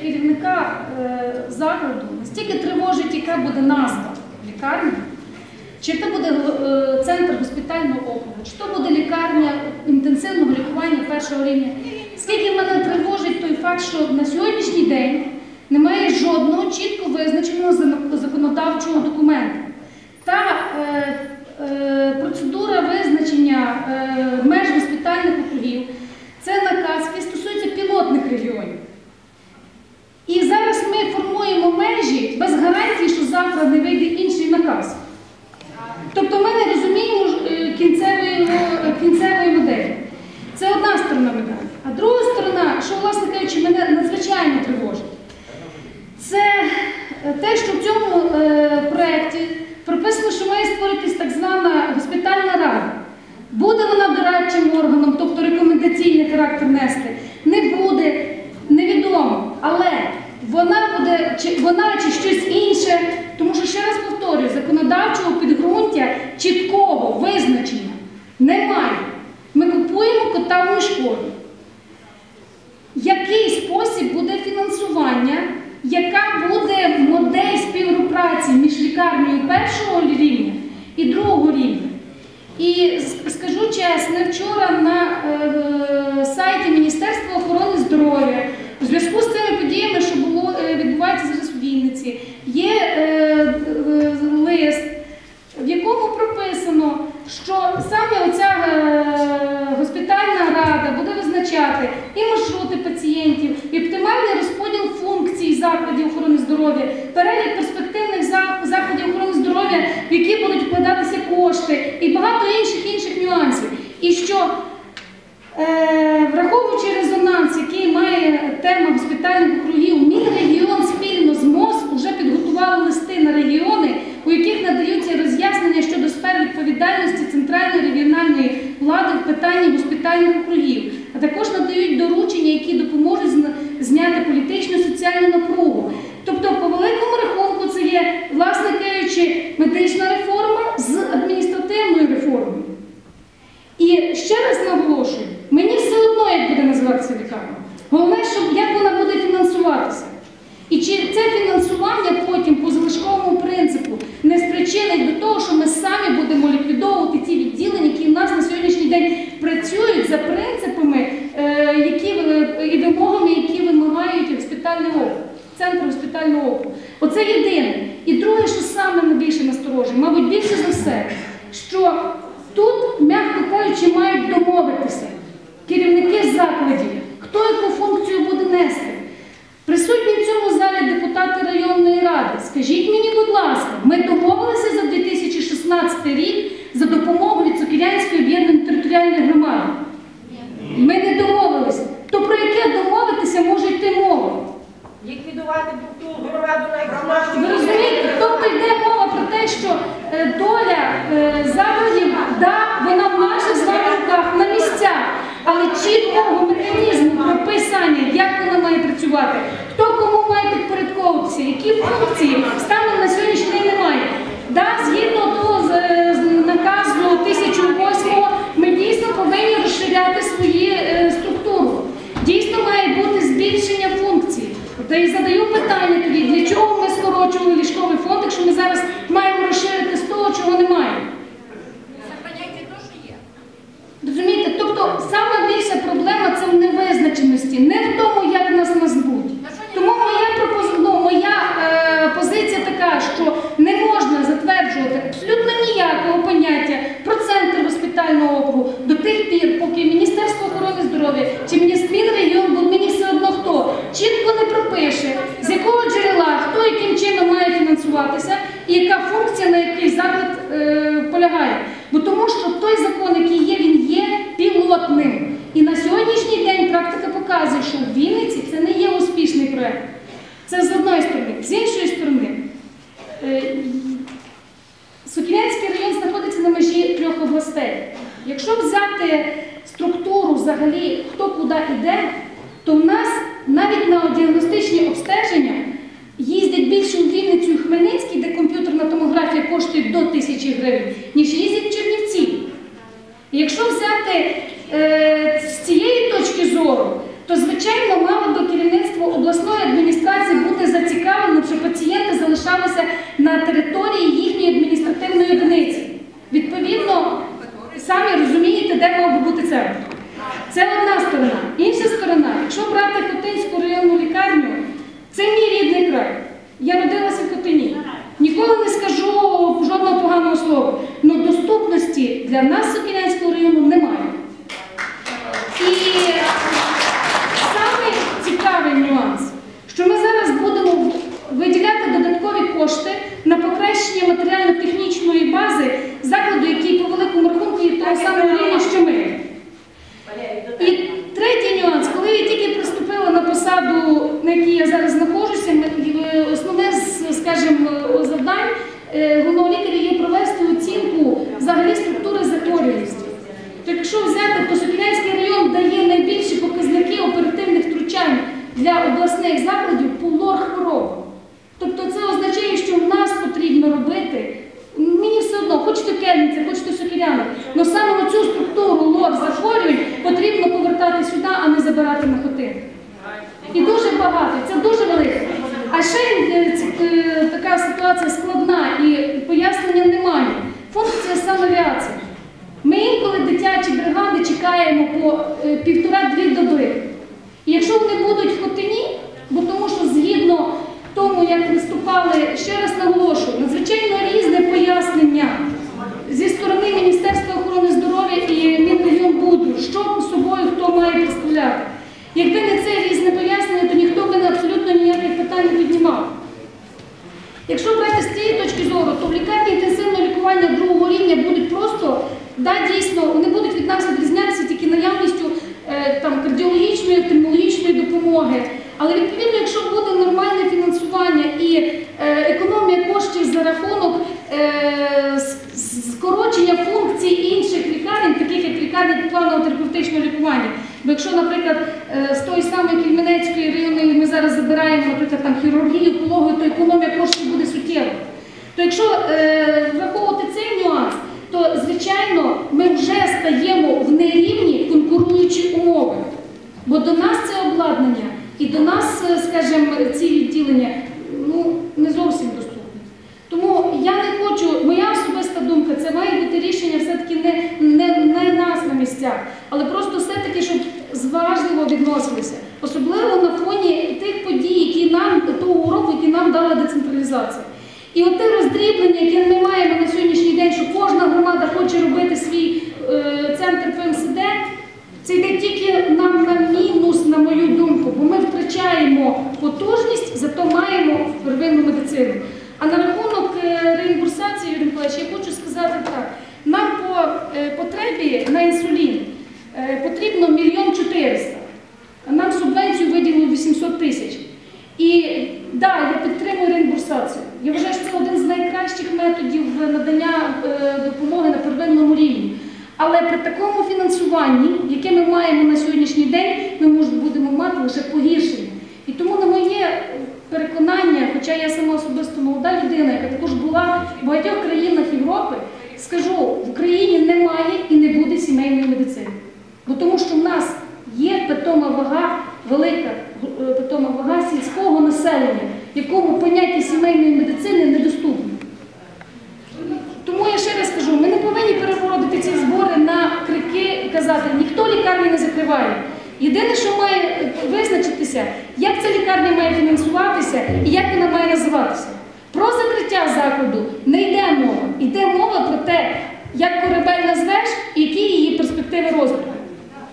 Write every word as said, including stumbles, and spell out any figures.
керівника е, закладу настільки тривожить, яка буде назва лікарні, чи це буде е, центр госпітального округу, чи то буде лікарня інтенсивного лікування першого рівня. Скільки мене тривожить той факт, що на сьогоднішній день немає жодного чітко визначеного законодавчого документу. Та е, е, процедура визначення е, меж госпітальних округів – це наказ, який стосується пілотних регіонів. І зараз ми формуємо межі без гарантії, що завтра не вийде інший наказ. Тобто ми не розуміємо кінцевої, кінцевої моделі. Це одна сторона медалі. А друга сторона, що, власне кажучи, мене надзвичайно тривожить, це те, що в цьому е, проєкті прописано, що має створитись так звана госпітальна рада. Буде вона дорадчим органом, тобто рекомендаційний характер нести, не буде, невідомо. Але вона буде, чи, вона чи щось інше, тому що, ще раз повторюю, законодавчого підґрунтя чіткого визначення немає. Ми купуємо кота в мішку. Який спосіб буде фінансування, яка буде модель співпраці між лікарнею першого рівня і другого рівня. І скажу чесно, вчора на е, сайті Міністерства охорони здоров'я у зв'язку з цими подіями, що було, е, відбувається зараз у Вінниці, є е, е, лист, в якому прописано, що саме оця е, госпітальна рада буде визначати і маршрути пацієнтів, і оптимальний розподіл функцій закладів охорони здоров'я, перелік перспективних закладів охорони здоров'я, в які будуть вкладатися кошти, і багато інших інших нюансів. І що, е, враховуючи резонанс, який має тема госпітальних округів, Мінрегіон спільно з МОЗ вже підготували листи на регіони, у яких надаються роз'яснення щодо сфер відповідальності центральної регіональної влади в питанні госпітальних округів, а також надають доручення, які допоможуть зняти політичну і соціальну напругу. Тобто, по великому рахунку, це є, власне кажучи, медична реформа з адміністративною реформою. І ще раз наголошую, мені все одно, як буде називатися лікарня. Головне, щоб як вона буде фінансуватися. І чи це фінансування потім по залишковому принципу не спричинить до того, що ми самі будемо ліквідовувати ті відділення, які в нас на сьогоднішній день працюють за принципами е, які, е, і вимогами, які вимагають госпітальний округ, центр госпітального округу. Оце єдине. І друге, що саме найбільше насторожує, мабуть, більше за все, що тут, м'яко кажучи, мають домовитися керівники закладів, хто яку функцію буде нести. Присутні в цьому залі депутати районної ради, скажіть мені, будь ласка, ми домовилися за дві тисячі шістнадцятий рік за допомогу від Сокирянської об'єднаної територіальної громади? Ми не домовилися. То про яке домовитися може йти мова? Ліквідувати ту громаду найкращу. Ви розумієте? Тобто йде мова про те, що е, доля е, закладів, да, вона в наших з вами руках на місцях, але чіткого механізму прописання, як вона має працювати, хто кому має підпорядковуватися, які функції, станом на сьогоднішній день немає. Да, згідно того з, з наказу тисяча восьмого, ми дійсно повинні розширяти свої е, структуру. Дійсно має бути збільшення функцій. Та і задаю питання тоді, для чого ми скорочували ліжковий фонд, якщо ми зараз маємо розширити з того, чого немає. Розумієте? Тобто, саме більша проблема – це в невизначеності, не в тому, як нас назвуть. Тому моя, пропоз... ну, моя е, позиція така, що не можна затверджувати абсолютно ніякого поняття про центр госпітального округу до тих пір, поки Міністерство охорони здоров'я чи Мінрегіон, бо мені все одно хто, чітко не пропише, з якого джерела, хто яким чином має фінансуватися і яка функція на який заклад е, полягає. Бо тому що той закон, який є, він є пілотним. І на сьогоднішній день практика показує, що в Вінниці це не є успішний проєкт. Це з одної сторони. З іншої сторони, е, Сокирянський район знаходиться на межі трьох областей. Якщо взяти структуру взагалі, хто куди йде, то в нас навіть на діагностичні обстеження їздять більше у Вінницю і Хмельницький, де комп'ютерна томографія коштує до тисячі гривень, ніж їздять в Чернівці. І якщо взяти е, з цієї точки зору, то, звичайно, мало до керівництва обласної адміністрації бути зацікавленим, щоб пацієнти залишалися на території їхньої адміністративної одиниці. Відповідно, самі розумієте, де мав би бути центр. Це одна сторона. Інша сторона, якщо брати Хотинську районну лікарню, це мій рідний край. Я родилася в Хотині. Ніколи не скажу жодного поганого слова. Але доступності для нас Сокілянського району немає. І самий цікавий нюанс, що ми зараз будемо виділяти додаткові кошти на покращення матеріально-технічної бази закладу, який по великому рахунку є того самого рівня, що ми. І третій нюанс, коли я тільки приступила на посаду, на якій я зараз знаходжуся, основне, скажімо, завдань головного лікаря є провести оцінку взагалі структури захворюваності. То якщо взяти, то Сокілянський район дає найбільші показники оперативних втручань для обласних закладів по лор-хворобам. Тобто це означає, що в нас потрібно робити, мені все одно, хоч то Кельниця, хоч то Сокіляни, але саме цю структуру лор-захворювань потрібно повертати сюди, а не забирати на Хотин. І дуже багато, це дуже велике. А ще е, така ситуація складна і пояснення немає. Функція санавіації. Ми інколи дитячі бригади чекаємо по е, півтора-дві доби. І якщо вони будуть в Хотині, бо тому що згідно тому, як виступали, ще раз наголошую, надзвичайно різне пояснення зі сторони Міністерства охорони здоров'я і Мінрегіонбуду, що собою хто має представляти. Якби не це різне пояснення, то ніхто б абсолютно ніяких питань не піднімав. Якщо брати з цієї точки зору, то в лікарні інтенсивного лікування другого рівня будуть просто, да, дійсно, вони будуть від нас відрізнятися тільки наявністю е, там, кардіологічної, офтальмологічної допомоги. Але відповідно, якщо буде нормальне фінансування і е, економія коштів за рахунок е, скорочення функцій інших лікарень, таких як лікарні планового терапевтичного лікування. Бо якщо, наприклад, з тої самої Кельменецької районної ми зараз забираємо, наприклад, там, хірургію, пологою, то економія коштів буде суттєва. То якщо е, враховувати цей нюанс, то, звичайно, ми вже стаємо в нерівні конкуруючі умови. Бо до нас це обладнання і до нас, скажімо, ці відділення, ну, не зовсім доступні. Тому я не хочу, моя особиста думка, це має бути рішення все-таки не, не, не нас на місцях, але просто все-таки, щоб зважливо відносилися. Особливо на фоні тих подій, які нам, того уроку, які нам дала децентралізація. І от те роздріблення, яке ми маємо на сьогоднішній день, що кожна громада хоче робити свій е, центр ПМСД, це йде тільки нам на мінус, на мою думку, бо ми втрачаємо потужність, зато маємо первинну медицину. А на рахунок реімбурсації, Юрій Миколаївич, я хочу сказати так. Нам по потребі на інсулін потрібно мільйон чотириста. Нам субвенцію виділили вісімсот тисяч. І да, я підтримую реімбурсацію. Я вважаю, що це один з найкращих методів надання допомоги на первинному рівні. Але при такому фінансуванні, яке ми маємо на сьогоднішній день, ми будемо мати лише погіршення. І тому, на моє переконання, хоча я сама особисто молода людина, яка також була в багатьох країнах Європи, скажу, в Україні немає і не буде сімейної медицини. Бо тому що в нас є питома вага, велика питома вага сільського населення, якому поняття сімейної медицини недоступне. Тому я ще раз кажу, ми не повинні переводити ці збори на крики і казати, ніхто лікарні не закриває. Єдине, що має визначитися, як ця лікарня має фінансуватися і як вона має називатися. Про закриття закладу не йде мова. Йде мова про те, як корабель назвеш і які її перспективи розвитку.